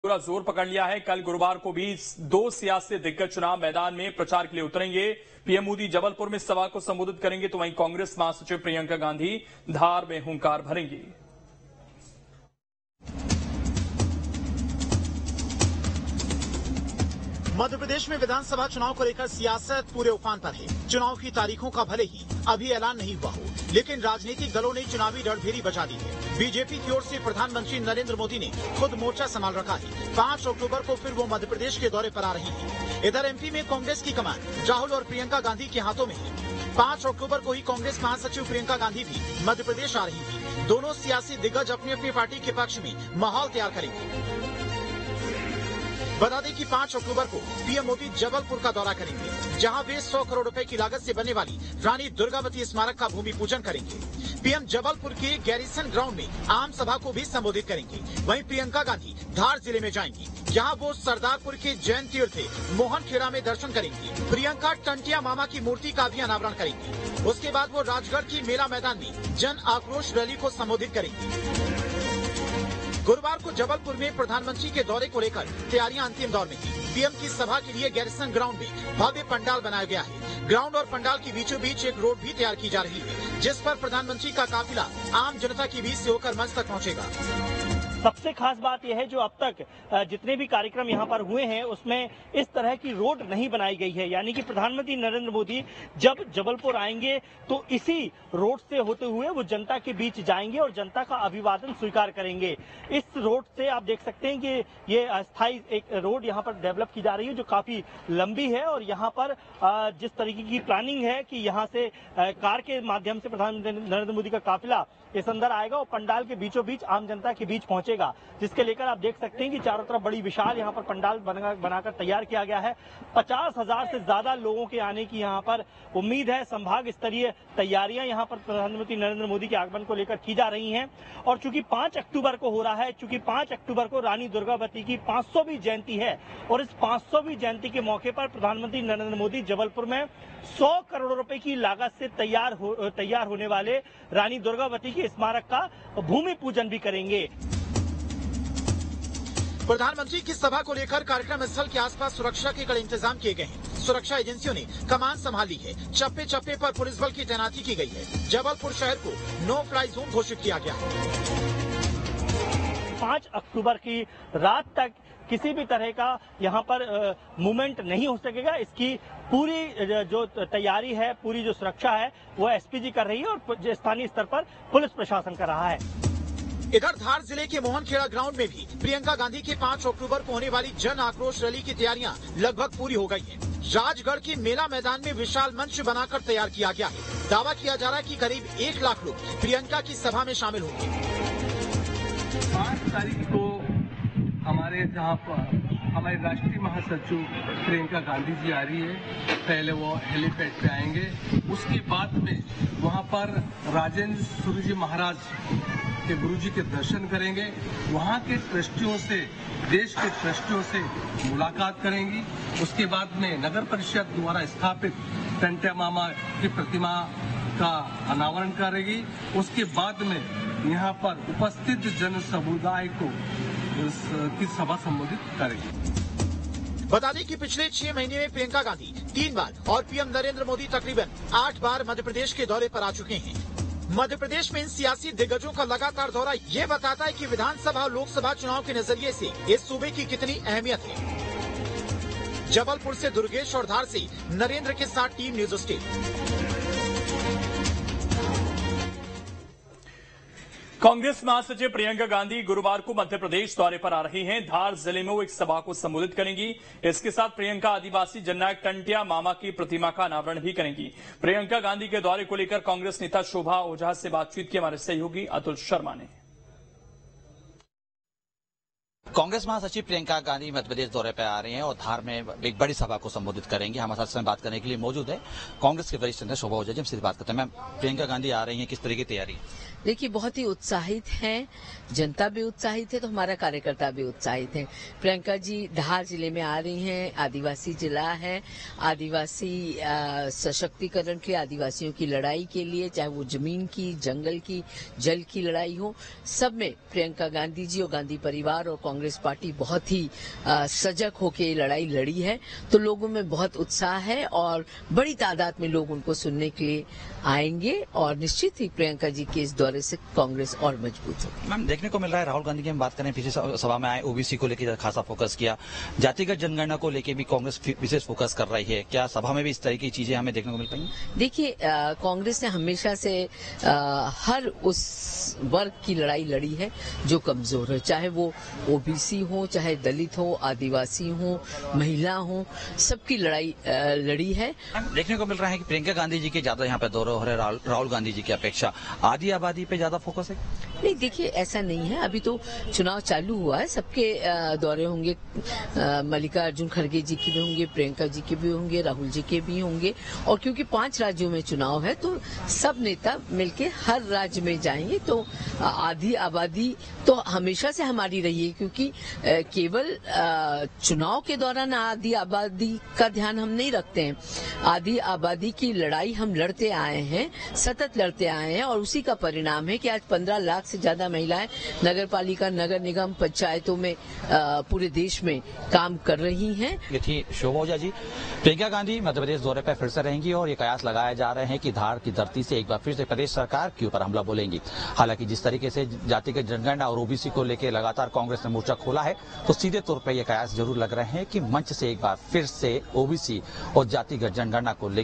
पूरा जोर पकड़ लिया है। कल गुरुवार को भी दो सियासी दिग्गज चुनाव मैदान में प्रचार के लिए उतरेंगे। पीएम मोदी जबलपुर में सभा को संबोधित करेंगे, तो वहीं कांग्रेस महासचिव प्रियंका गांधी धार में हुंकार भरेंगी। मध्य प्रदेश में विधानसभा चुनाव को लेकर सियासत पूरे उफान पर है। चुनाव की तारीखों का भले ही अभी ऐलान नहीं हुआ हो, लेकिन राजनीतिक दलों ने चुनावी रणभेरी बजा दी है। बीजेपी की ओर से प्रधानमंत्री नरेंद्र मोदी ने खुद मोर्चा संभाल रखा है। 5 अक्टूबर को फिर वो मध्य प्रदेश के दौरे पर आ रही है। इधर एमपी में कांग्रेस की कमान राहुल और प्रियंका गांधी के हाथों में है। 5 अक्टूबर को ही कांग्रेस महासचिव प्रियंका गांधी भी मध्य प्रदेश आ रही थी। दोनों सियासी दिग्गज अपनी अपनी पार्टी के पक्ष में माहौल तैयार करेंगे। बता दें कि 5 अक्टूबर को पीएम मोदी जबलपुर का दौरा करेंगे, जहां वे 100 करोड़ रुपए की लागत से बनने वाली रानी दुर्गावती स्मारक का भूमि पूजन करेंगे। पीएम जबलपुर के गैरिसन ग्राउंड में आम सभा को भी संबोधित करेंगे। वहीं प्रियंका गांधी धार जिले में जाएंगी, जहां वो सरदारपुर के जैन तीर्थ मोहनखेड़ा में दर्शन करेंगी। प्रियंका टंटिया मामा की मूर्ति का भी अनावरण करेंगी। उसके बाद वो राजगढ़ की मेला मैदान में जन आक्रोश रैली को संबोधित करेंगी। गुरुवार को जबलपुर में प्रधानमंत्री के दौरे को लेकर तैयारियां अंतिम दौर में थी। पीएम की सभा के लिए गैरिसन ग्राउंड में भव्य पंडाल बनाया गया है। ग्राउंड और पंडाल के बीचों बीच एक रोड भी तैयार की जा रही है, जिस पर प्रधानमंत्री का काफिला आम जनता के बीच से होकर मंच तक पहुंचेगा। सबसे खास बात यह है, जो अब तक जितने भी कार्यक्रम यहाँ पर हुए हैं उसमें इस तरह की रोड नहीं बनाई गई है। यानी कि प्रधानमंत्री नरेंद्र मोदी जब जबलपुर आएंगे तो इसी रोड से होते हुए वो जनता के बीच जाएंगे और जनता का अभिवादन स्वीकार करेंगे। इस रोड से आप देख सकते हैं कि ये अस्थायी एक रोड यहाँ पर डेवलप की जा रही है, जो काफी लंबी है। और यहाँ पर जिस तरीके की प्लानिंग है कि यहाँ से कार के माध्यम से प्रधानमंत्री नरेंद्र मोदी का काफिला इस अंदर आएगा और पंडाल के बीचों बीच आम जनता के बीच पहुंचेगा, जिसके लेकर आप देख सकते हैं कि चारों तरफ बड़ी विशाल यहाँ पर पंडाल बनाकर तैयार किया गया है। 50,000 से ज्यादा लोगों के आने की यहाँ पर उम्मीद है। संभाग स्तरीय तैयारियां यहाँ पर प्रधानमंत्री नरेंद्र मोदी के आगमन को लेकर की जा रही हैं। और चूंकि 5 अक्टूबर को हो रहा है, चूंकि 5 अक्टूबर को रानी दुर्गावती की 500वीं जयंती है और इस 500वीं जयंती के मौके पर प्रधानमंत्री नरेंद्र मोदी जबलपुर में 100 करोड़ रुपए की लागत से तैयार होने वाले रानी दुर्गावती के स्मारक का भूमि पूजन भी करेंगे। प्रधानमंत्री की सभा को लेकर कार्यक्रम स्थल के आसपास सुरक्षा के कड़े इंतजाम किए गए हैं। सुरक्षा एजेंसियों ने कमान संभाली है। चप्पे चप्पे पर पुलिस बल की तैनाती की गई है। जबलपुर शहर को नो फ्लाई जोन घोषित किया गया है। 5 अक्टूबर की रात तक किसी भी तरह का यहाँ पर मूवमेंट नहीं हो सकेगा। इसकी पूरी जो तैयारी है, पूरी जो सुरक्षा है, वो एसपीजी कर रही है और स्थानीय स्तर पर पुलिस प्रशासन कर रहा है। इधर धार जिले के मोहनखेड़ा ग्राउंड में भी प्रियंका गांधी के 5 अक्टूबर को होने वाली जन आक्रोश रैली की तैयारियां लगभग पूरी हो गई हैं। राजगढ़ के मेला मैदान में विशाल मंच बनाकर तैयार किया गया है। दावा किया जा रहा है कि करीब 1 लाख लोग प्रियंका की सभा में शामिल होंगे। 5 तारीख को हमारे जहाँ पर हमारी राष्ट्रीय महासचिव प्रियंका गांधी जी आ रही है। पहले वो हेलीपैड पे आएंगे, उसके बाद में वहाँ पर राजेंद्र सूर्य जी महाराज के गुरु जी के दर्शन करेंगे। वहाँ के ट्रस्टियों से, देश के ट्रस्टियों से मुलाकात करेंगी। उसके बाद में नगर परिषद द्वारा स्थापित टंटिया मामा की प्रतिमा का अनावरण करेगी। उसके बाद में यहाँ पर उपस्थित जन समुदाय को की सभा संबोधित करेगी। बता दें कि पिछले 6 महीने में प्रियंका गांधी 3 बार और पीएम नरेंद्र मोदी तकरीबन 8 बार मध्य प्रदेश के दौरे पर आ चुके हैं। मध्य प्रदेश में इन सियासी दिग्गजों का लगातार दौरा ये बताता है कि विधानसभा और लोकसभा चुनाव के नजरिए से इस सूबे की कितनी अहमियत है। जबलपुर से दुर्गेश और धार से नरेंद्र के साथ टीम न्यूज स्टेट। कांग्रेस महासचिव प्रियंका गांधी गुरुवार को मध्य प्रदेश दौरे पर आ रही हैं। धार जिले में वो एक सभा को संबोधित करेंगी। इसके साथ प्रियंका आदिवासी जननायक टंटिया मामा की प्रतिमा का अनावरण भी करेंगी। प्रियंका गांधी के दौरे को लेकर कांग्रेस नेता शोभा ओझा से बातचीत की हमारे सहयोगी अतुल शर्मा ने। कांग्रेस महासचिव प्रियंका गांधी मध्य प्रदेश दौरे पर आ रही हैं और धार में एक बड़ी सभा को संबोधित करेंगे। हमारे साथ बात करने के लिए मौजूद है कांग्रेस के वरिष्ठ नेता शोभा ओझा जी। हमसे बात करते हैं। मैम, प्रियंका गांधी आ रही हैं, किस तरह की तैयारी? देखिए, बहुत ही उत्साहित हैं, जनता भी उत्साहित है तो हमारा कार्यकर्ता भी उत्साहित है। प्रियंका जी धार जिले में आ रही हैं। आदिवासी जिला है, आदिवासी सशक्तिकरण के, आदिवासियों की लड़ाई के लिए, चाहे वो जमीन की, जंगल की, जल की लड़ाई हो, सब में प्रियंका गांधी जी और गांधी परिवार और कांग्रेस कांग्रेस पार्टी बहुत ही सजग होकर ये लड़ाई लड़ी है, तो लोगों में बहुत उत्साह है और बड़ी तादाद में लोग उनको सुनने के लिए आएंगे और निश्चित ही प्रियंका जी के इस दौरे से कांग्रेस और मजबूत होगी। मैम, देखने को मिल रहा है राहुल गांधी की हम बात करें, पीछे सभा में आए, ओबीसी को लेकर खासा फोकस किया, जातिगत जनगणना को लेकर भी कांग्रेस विशेष फोकस कर रही है। क्या सभा में भी इस तरह की चीजें हमें देखने को मिल पाएंगी? देखिए, कांग्रेस ने हमेशा से हर उस वर्ग की लड़ाई लड़ी है जो कमजोर है, चाहे वो ओबीसी हो, चाहे दलित हो, आदिवासी हो, महिला हो, सबकी लड़ाई लड़ी है। देखने को मिल रहा है कि प्रियंका गांधी जी के ज्यादा यहाँ पे दौरे हो रहे हैं राहुल गांधी जी की अपेक्षा, आधी आबादी पे ज्यादा फोकस है। नहीं, देखिए ऐसा नहीं है, अभी तो चुनाव चालू हुआ है, सबके दौरे होंगे, मल्लिकार्जुन खड़गे जी के भी होंगे, प्रियंका जी के भी होंगे, राहुल जी के भी होंगे, और क्योंकि 5 राज्यों में चुनाव है तो सब नेता मिलके हर राज्य में जाएंगे, तो आधी आबादी तो हमेशा से हमारी रही है, क्योंकि केवल चुनाव के दौरान आधी आबादी का ध्यान हम नहीं रखते हैं। आधी आबादी की लड़ाई हम लड़ते आए हैं, सतत लड़ते आए हैं, और उसी का परिणाम है कि आज 15 लाख से ज्यादा महिलाएं नगर पालिका, नगर निगम, पंचायतों में पूरे देश में काम कर रही हैं। ये थी शोभा ओझा जी। प्रियंका गांधी मध्य प्रदेश दौरे पर फिर से रहेंगी और ये कयास लगाए जा रहे हैं कि धार की धरती से एक बार फिर से प्रदेश सरकार के ऊपर हमला बोलेंगी। हालांकि जिस तरीके से जातिगत जनगणना और ओबीसी को लेकर लगातार कांग्रेस ने मोर्चा खोला है, तो सीधे तौर पर यह कयास जरूर लग रहे हैं कि मंच से एक बार फिर से ओबीसी और जातिगत जनगणना को